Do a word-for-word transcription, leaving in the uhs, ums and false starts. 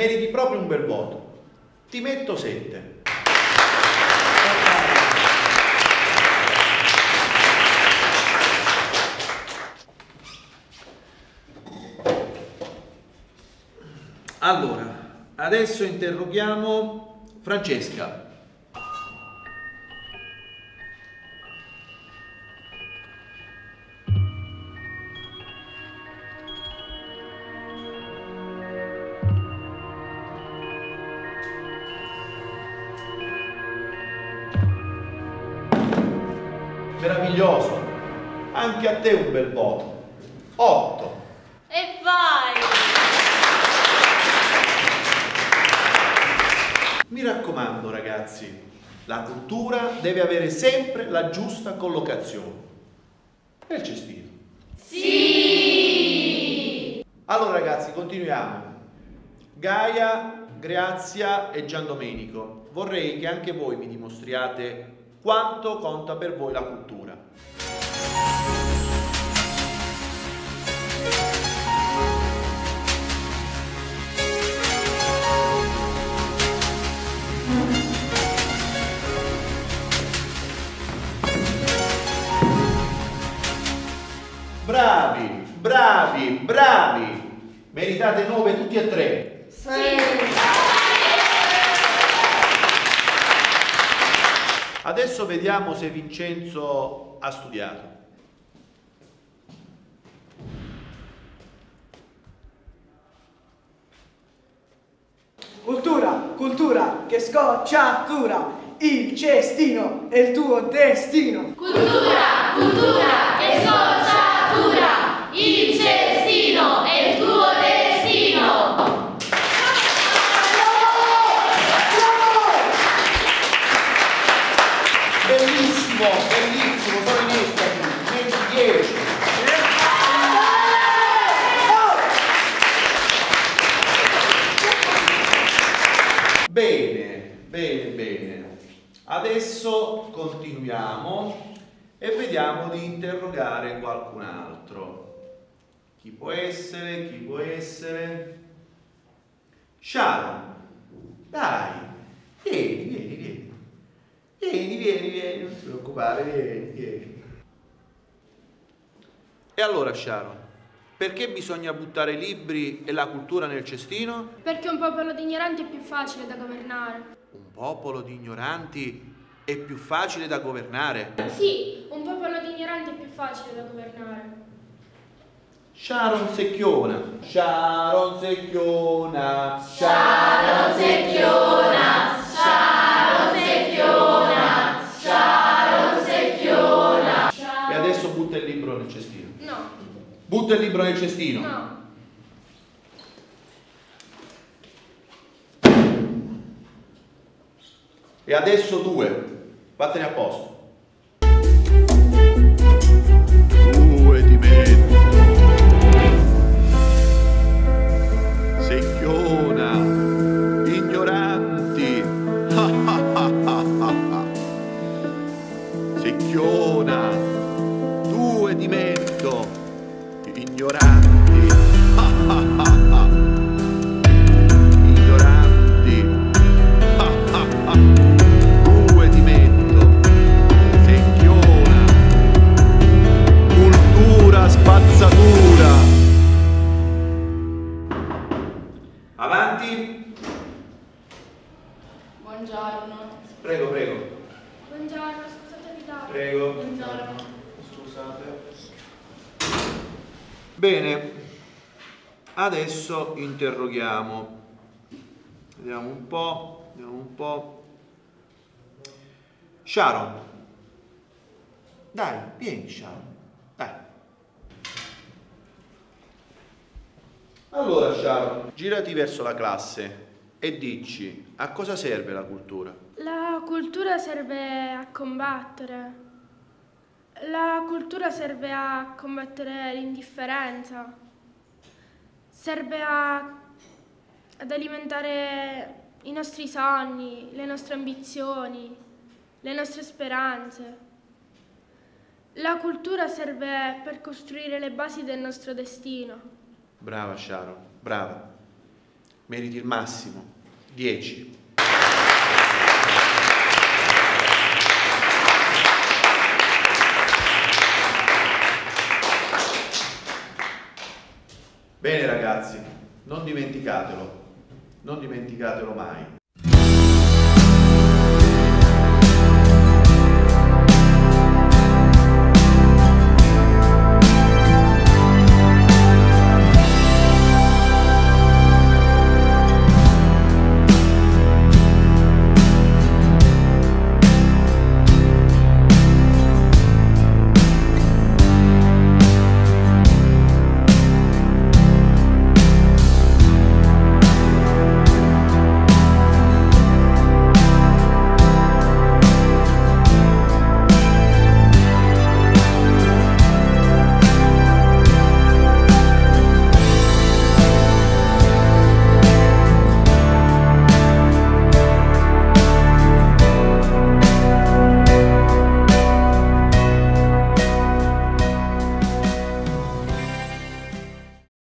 meriti proprio un bel voto. Ti metto sette. Allora, adesso interroghiamo Francesca. Meraviglioso, anche a te un bel voto. otto. E vai! Mi raccomando ragazzi, la cultura deve avere sempre la giusta collocazione nel cestino. Sì! Allora ragazzi, continuiamo. Gaia, Grazia e Giandomenico, vorrei che anche voi mi dimostriate quanto conta per voi la cultura. Bravi, bravi, bravi! Meritate nove tutti e tre. Sì! Adesso vediamo se Vincenzo ha studiato. Cultura, cultura, che scocciatura! Il cestino è il tuo destino! Cultura, cultura, che scocciatura! Il cestino è il tuo destino! Bellissimo, bellissimo, sono in estasi, venti dieci. Bene, bene, bene. Adesso continuiamo e vediamo di interrogare qualcun altro. Chi può essere? Chi può essere? Sharon, dai, vieni, vieni, vieni. Vieni, vieni, vieni, non ti preoccupare, vieni, vieni. E allora, Sharon, perché bisogna buttare i libri e la cultura nel cestino? Perché un popolo di ignoranti è più facile da governare. Un popolo di ignoranti è più facile da governare? Sì, un popolo di ignoranti è più facile da governare. Sharon Secchiona, Sharon Secchiona, Sharon Secchiona, Sharon Secchiona, Sharon Secchiona. E adesso butta il libro nel cestino. No. Butta il libro nel cestino. No. E adesso due, vattene a posto. Due di meno. Secchiona, ignoranti. Secchiona, due di meno. Ignoranti. Ignoranti. Due di mezzo. Secchiona. Cultura spazzatura. Avanti. Buongiorno. Prego, prego. Buongiorno, scusate ritardo. Prego. Buongiorno. Scusate. Bene, adesso interroghiamo. Vediamo un po', vediamo un po'. Sharon. Dai, vieni Sharon. Dai. Allora Sharon, girati verso la classe e dici a cosa serve la cultura? La cultura serve a combattere. La cultura serve a combattere l'indifferenza. Serve a, ad alimentare i nostri sogni, le nostre ambizioni, le nostre speranze. La cultura serve per costruire le basi del nostro destino. Brava Sharon, brava. meriti il massimo, dieci. Bene ragazzi, non dimenticatelo, non dimenticatelo mai.